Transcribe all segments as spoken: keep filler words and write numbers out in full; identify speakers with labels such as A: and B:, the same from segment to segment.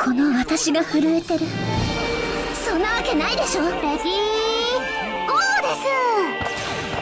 A: この私が震えてる。そんなわけないでしょ。レディーゴーです。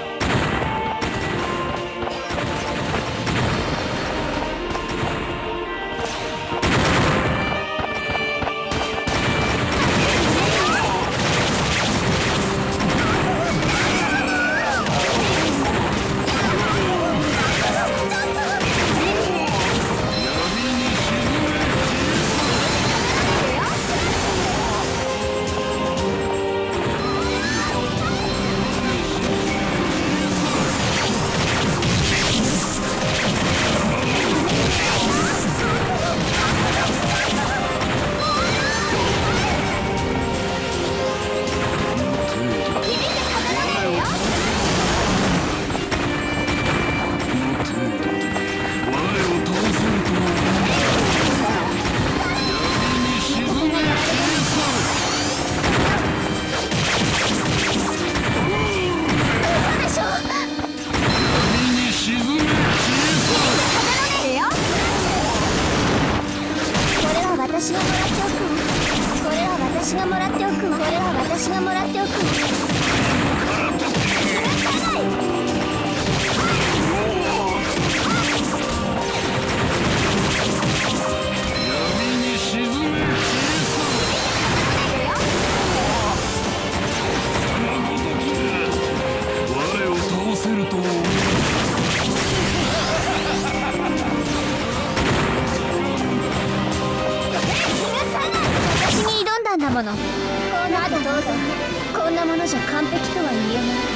A: 私がもらっておくわ。これは私がもらっておくわ。これは私がもらっておくわ。
B: 闇に沈め我を倒せると思う。
A: 私に挑んだんだもの。こんなどうぞ。こんなものじゃ完璧とは言えない。